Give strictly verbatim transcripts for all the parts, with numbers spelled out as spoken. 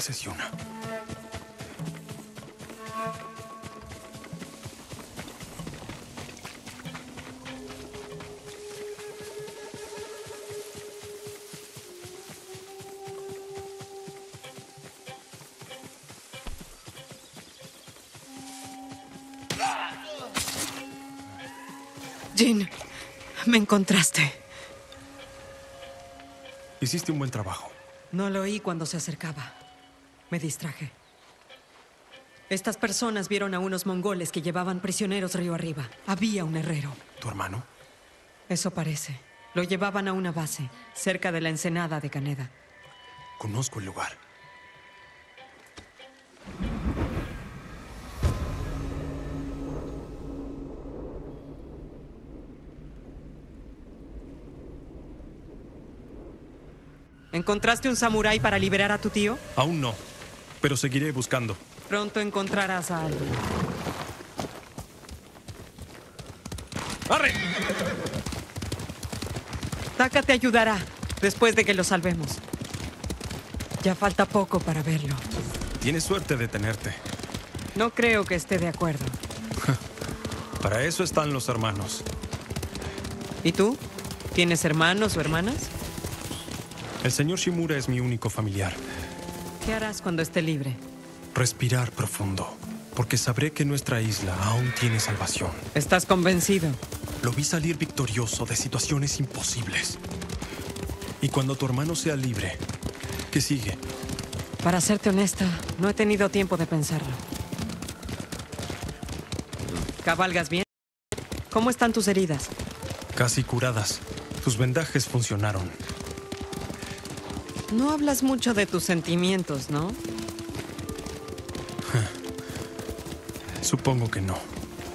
Sesiona. Jin, me encontraste. Hiciste un buen trabajo. No lo oí cuando se acercaba. Me distraje. Estas personas vieron a unos mongoles que llevaban prisioneros río arriba. Había un herrero. ¿Tu hermano? Eso parece. Lo llevaban a una base, cerca de la ensenada de Kaneda. Conozco el lugar. ¿Encontraste un samurái para liberar a tu tío? Aún no, pero seguiré buscando. Pronto encontrarás a alguien. ¡Arre! Taka te ayudará después de que lo salvemos. Ya falta poco para verlo. Tienes suerte de tenerte. No creo que esté de acuerdo. Para eso están los hermanos. ¿Y tú? ¿Tienes hermanos o hermanas? El señor Shimura es mi único familiar. ¿Qué harás cuando esté libre? Respirar profundo, porque sabré que nuestra isla aún tiene salvación. ¿Estás convencido? Lo vi salir victorioso de situaciones imposibles. Y cuando tu hermano sea libre, ¿qué sigue? Para serte honesta, no he tenido tiempo de pensarlo. ¿Cabalgas bien? ¿Cómo están tus heridas? Casi curadas. Tus vendajes funcionaron. No hablas mucho de tus sentimientos, ¿no? Supongo que no.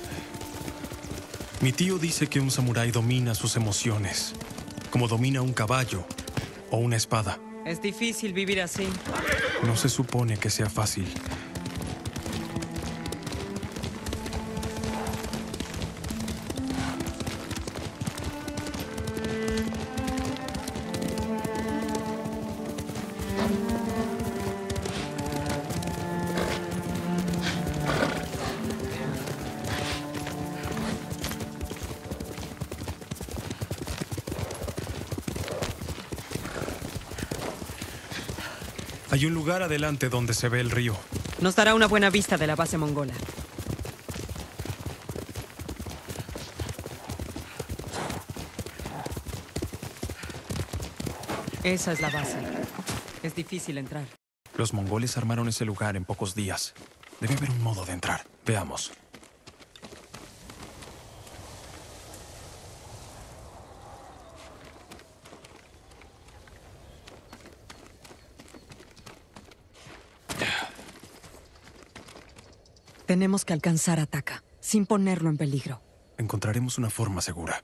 Mi tío dice que un samurái domina sus emociones, como domina un caballo o una espada. Es difícil vivir así. No se supone que sea fácil. Hay un lugar adelante donde se ve el río. Nos dará una buena vista de la base mongola. Esa es la base. Es difícil entrar. Los mongoles armaron ese lugar en pocos días. Debe haber un modo de entrar. Veamos. Tenemos que alcanzar a Taka, sin ponerlo en peligro. Encontraremos una forma segura.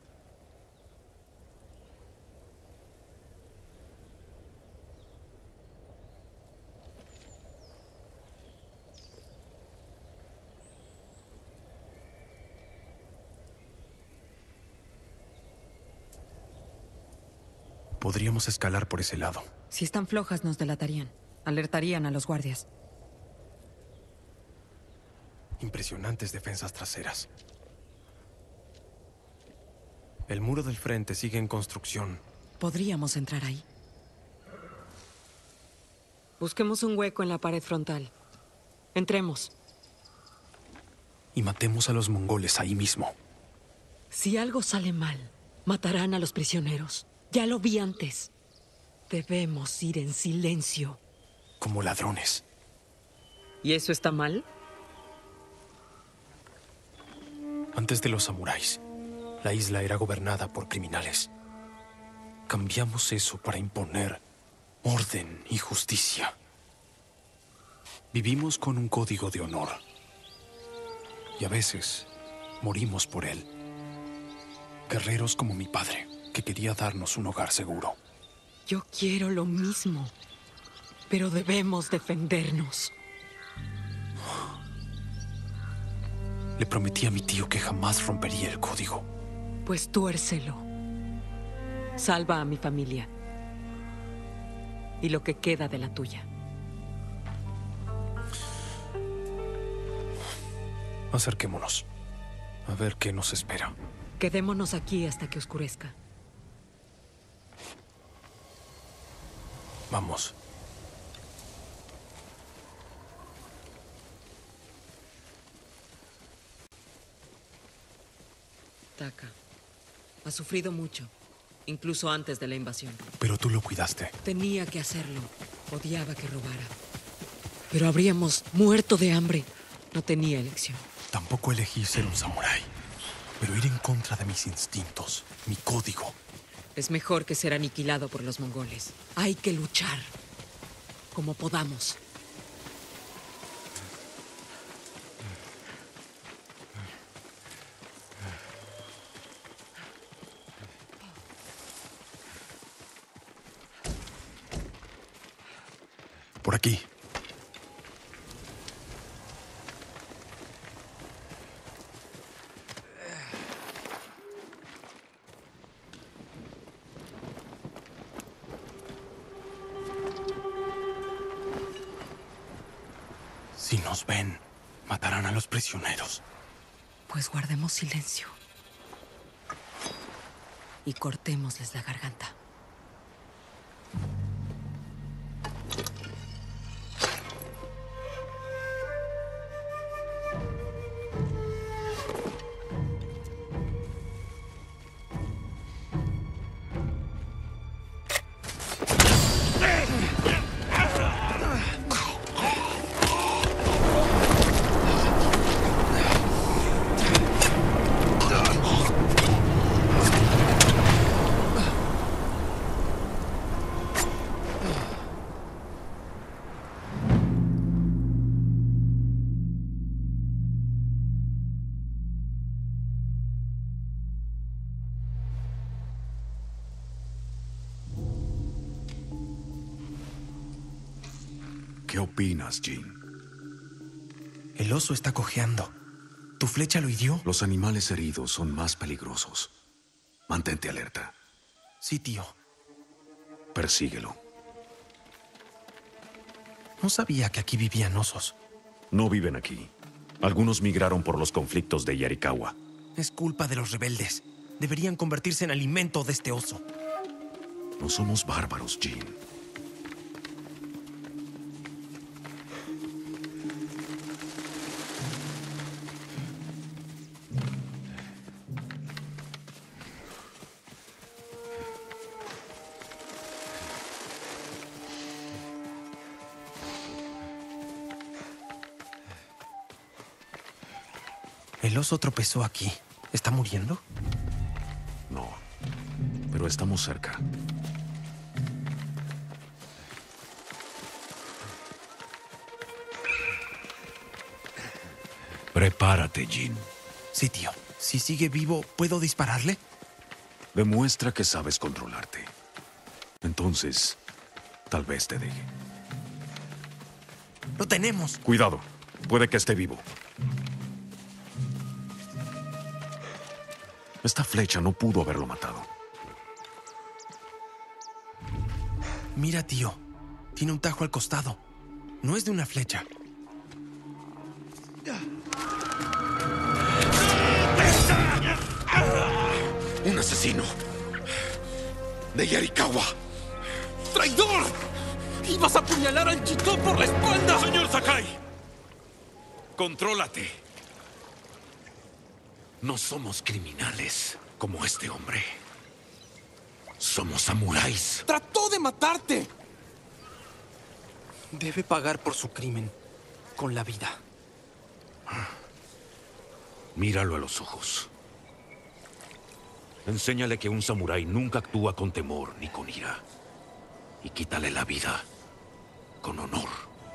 Podríamos escalar por ese lado. Si están flojas, nos delatarían. Alertarían a los guardias. Impresionantes defensas traseras. El muro del frente sigue en construcción. Podríamos entrar ahí. Busquemos un hueco en la pared frontal. Entremos. Y matemos a los mongoles ahí mismo. Si algo sale mal, matarán a los prisioneros. Ya lo vi antes. Debemos ir en silencio. Como ladrones. ¿Y eso está mal? Antes de los samuráis, la isla era gobernada por criminales. Cambiamos eso para imponer orden y justicia. Vivimos con un código de honor. Y a veces morimos por él. Guerreros como mi padre, que quería darnos un hogar seguro. Yo quiero lo mismo, pero debemos defendernos. Le prometí a mi tío que jamás rompería el código. Pues tuércelo. Salva a mi familia. Y lo que queda de la tuya. Acerquémonos. A ver qué nos espera. Quedémonos aquí hasta que oscurezca. Vamos. Taka ha sufrido mucho, incluso antes de la invasión. Pero tú lo cuidaste. Tenía que hacerlo. Odiaba que robara. Pero habríamos muerto de hambre. No tenía elección. Tampoco elegí ser un samurái. Pero ir en contra de mis instintos, mi código. Es mejor que ser aniquilado por los mongoles. Hay que luchar. Como podamos. Por aquí. Si nos ven, matarán a los prisioneros. Pues guardemos silencio. Y cortémosles la garganta. ¿Qué opinas, Jin? El oso está cojeando. ¿Tu flecha lo hirió? Los animales heridos son más peligrosos. Mantente alerta. Sí, tío. Persíguelo. No sabía que aquí vivían osos. No viven aquí. Algunos migraron por los conflictos de Yarikawa. Es culpa de los rebeldes. Deberían convertirse en alimento de este oso. No somos bárbaros, Jin. El oso tropezó aquí. ¿Está muriendo? No, pero estamos cerca. Prepárate, Jin. Sí, tío. Si sigue vivo, ¿puedo dispararle? Demuestra que sabes controlarte. Entonces, tal vez te deje. ¡Lo tenemos! Cuidado, puede que esté vivo. Esta flecha no pudo haberlo matado. Mira, tío. Tiene un tajo al costado. No es de una flecha. ¡Un asesino! ¡De Yarikawa! ¡Traidor! ¡Ibas a apuñalar al Chitó por la espalda! ¡Señor Sakai! ¡Contrólate! No somos criminales como este hombre. Somos samuráis. ¡Trató de matarte! Debe pagar por su crimen con la vida. Míralo a los ojos. Enséñale que un samurái nunca actúa con temor ni con ira. Y quítale la vida con honor.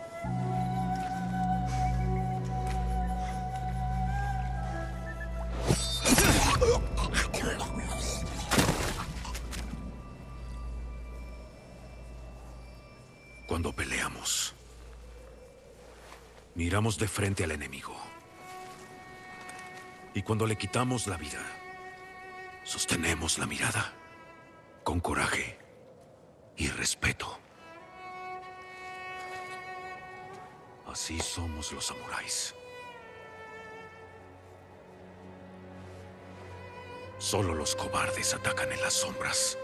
Cuando peleamos, miramos de frente al enemigo. Y cuando le quitamos la vida, sostenemos la mirada con coraje y respeto. Así somos los samuráis. Solo los cobardes atacan en las sombras.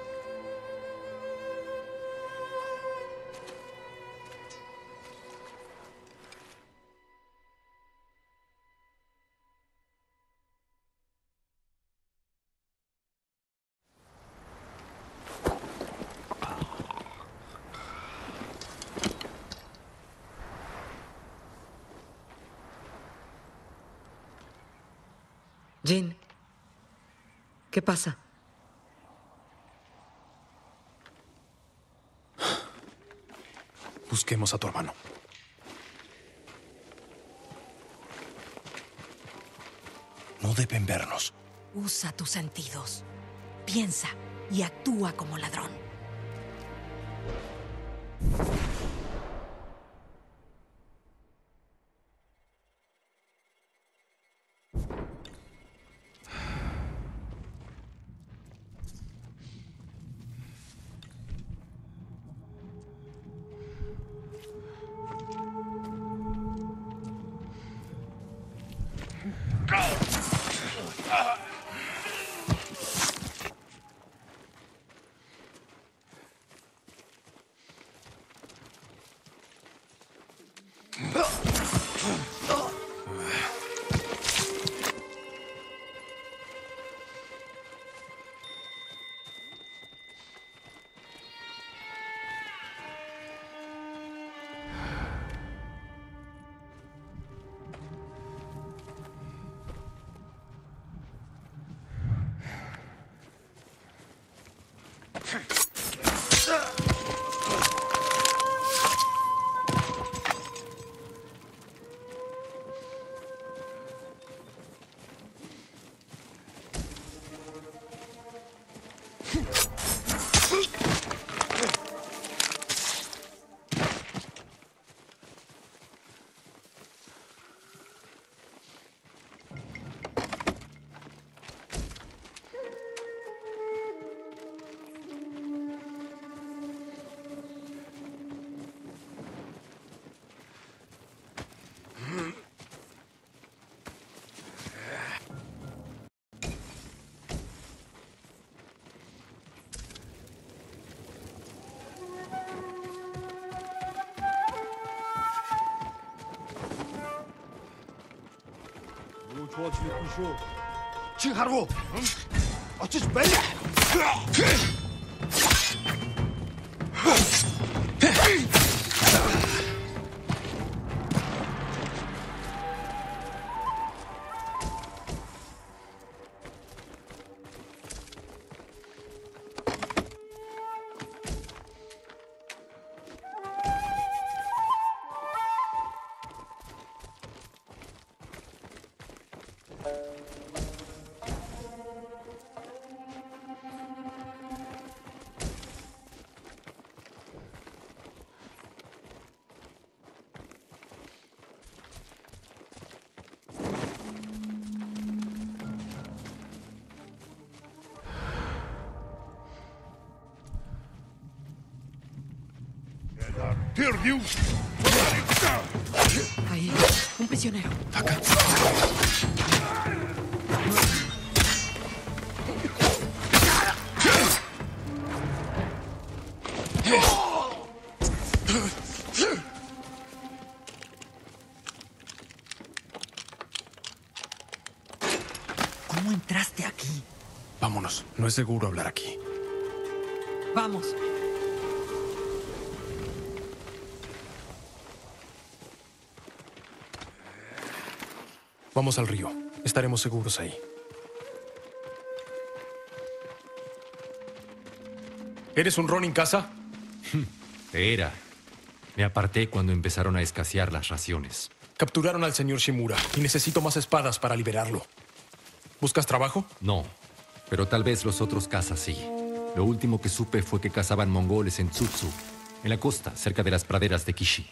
Jin, ¿qué pasa? Busquemos a tu hermano. No deben vernos. Usa tus sentidos. Piensa y actúa como ladrón. 좋아 지금 부셔. 지금 하라고. 응? 어쩌지 빨리. Perdió. Ahí, un prisionero. Acá. ¿Cómo entraste aquí? Vámonos. No es seguro hablar aquí. Vamos. Vamos al río. Estaremos seguros ahí. ¿Eres un Ronin casa? Era. Me aparté cuando empezaron a escasear las raciones. Capturaron al señor Shimura y necesito más espadas para liberarlo. ¿Buscas trabajo? No, pero tal vez los otros cazas sí. Lo último que supe fue que cazaban mongoles en Tsutsu, en la costa, cerca de las praderas de Kishi.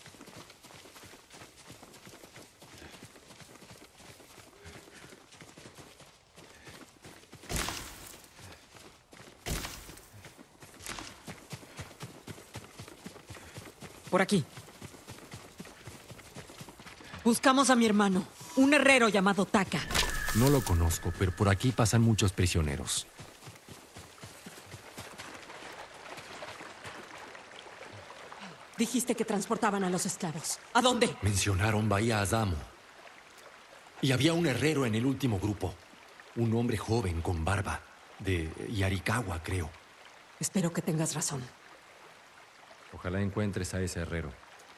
Por aquí. Buscamos a mi hermano, un herrero llamado Taka. No lo conozco, pero por aquí pasan muchos prisioneros. Dijiste que transportaban a los esclavos. ¿A dónde? Mencionaron Bahía Azamo. Y había un herrero en el último grupo. Un hombre joven con barba. De Yarikawa, creo. Espero que tengas razón. Ojalá encuentres a ese herrero.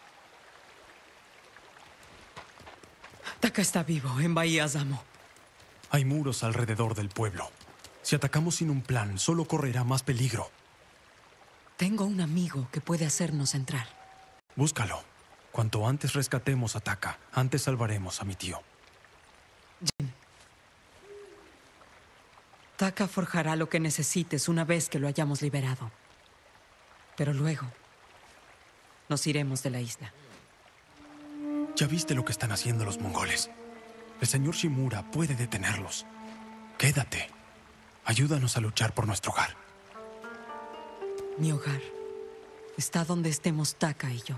Taka está vivo en Bahía Azamo. Hay muros alrededor del pueblo. Si atacamos sin un plan, solo correrá más peligro. Tengo un amigo que puede hacernos entrar. Búscalo. Cuanto antes rescatemos a Taka, antes salvaremos a mi tío. Taka forjará lo que necesites una vez que lo hayamos liberado. Pero luego nos iremos de la isla. Ya viste lo que están haciendo los mongoles. El señor Shimura puede detenerlos. Quédate. Ayúdanos a luchar por nuestro hogar. Mi hogar está donde estemos Taka y yo.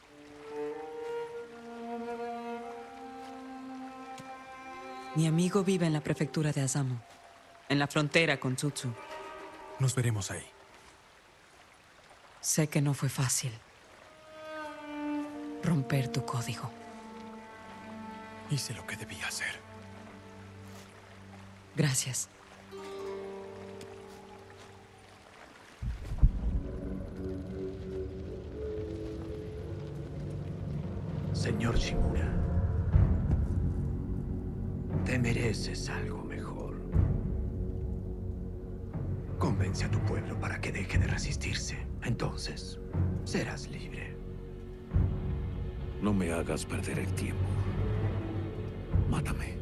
Mi amigo vive en la prefectura de Azamo, en la frontera con Tsutsu. Nos veremos ahí. Sé que no fue fácil romper tu código. Hice lo que debía hacer. Gracias. Señor Shimura, te mereces algo mejor. Convence a tu pueblo para que deje de resistirse. Entonces, serás libre. No me hagas perder el tiempo. Mátame.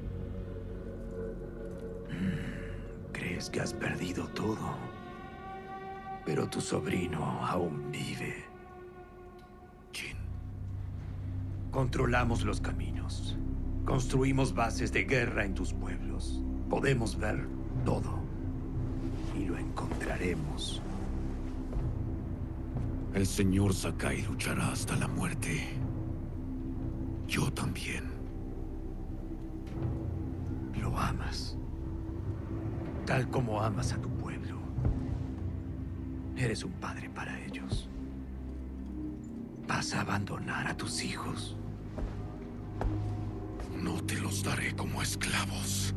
Mm, crees que has perdido todo, pero tu sobrino aún vive. Jin. Controlamos los caminos. Construimos bases de guerra en tus pueblos. Podemos ver todo. Y lo encontraremos. El señor Sakai luchará hasta la muerte. Yo también. Lo amas. Tal como amas a tu pueblo. Eres un padre para ellos. ¿Vas a abandonar a tus hijos? No te los daré como esclavos.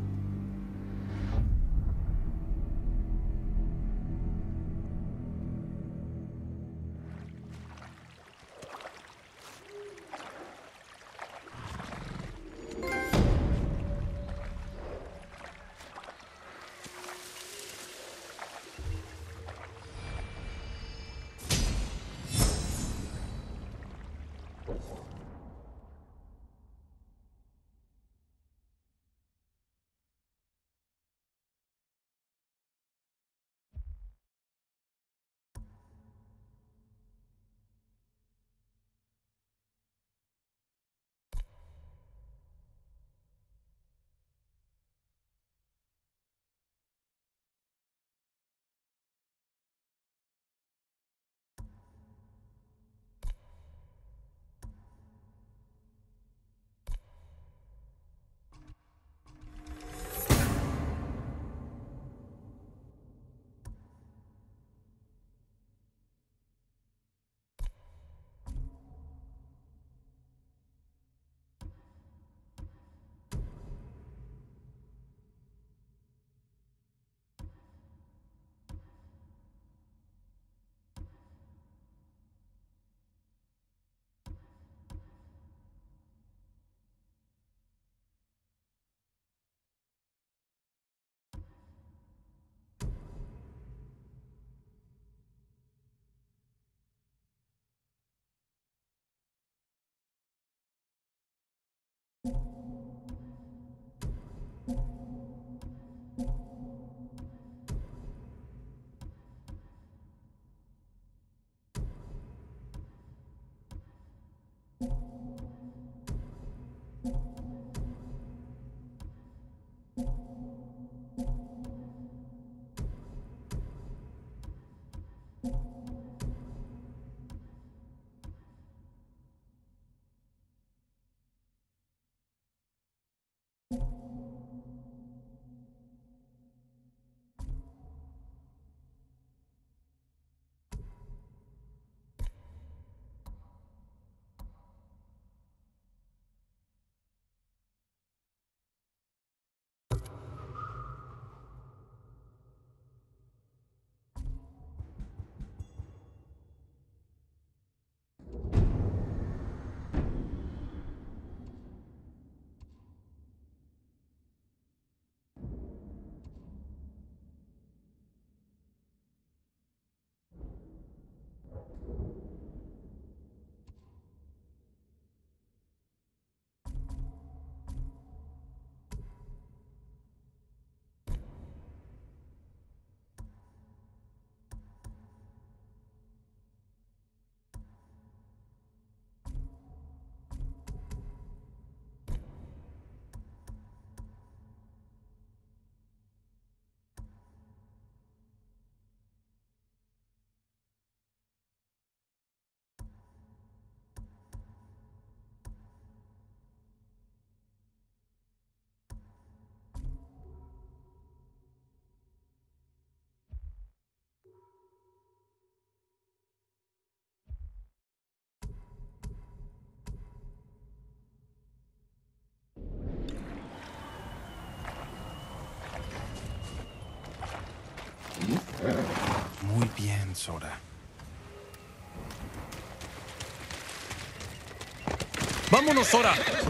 Ven, Sora. ¡Vámonos, Sora!